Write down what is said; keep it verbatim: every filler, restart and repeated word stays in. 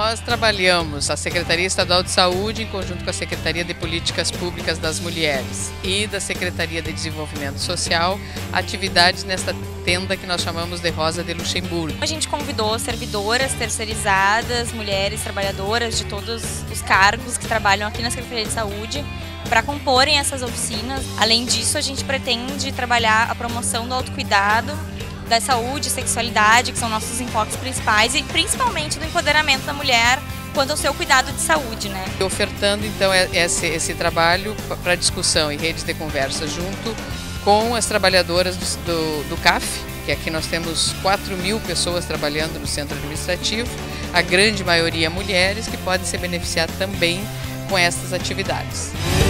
Nós trabalhamos, a Secretaria Estadual de Saúde, em conjunto com a Secretaria de Políticas Públicas das Mulheres e da Secretaria de Desenvolvimento Social, atividades nesta tenda que nós chamamos de Rosa de Luxemburgo. A gente convidou servidoras terceirizadas, mulheres trabalhadoras de todos os cargos que trabalham aqui na Secretaria de Saúde para comporem essas oficinas. Além disso, a gente pretende trabalhar a promoção do autocuidado, da saúde e sexualidade, que são nossos enfoques principais, e principalmente do empoderamento da mulher quanto ao seu cuidado de saúde, né? Ofertando então esse, esse trabalho para discussão e redes de conversa junto com as trabalhadoras do, do C A F, que aqui nós temos quatro mil pessoas trabalhando no centro administrativo, a grande maioria mulheres, que podem se beneficiar também com estas atividades.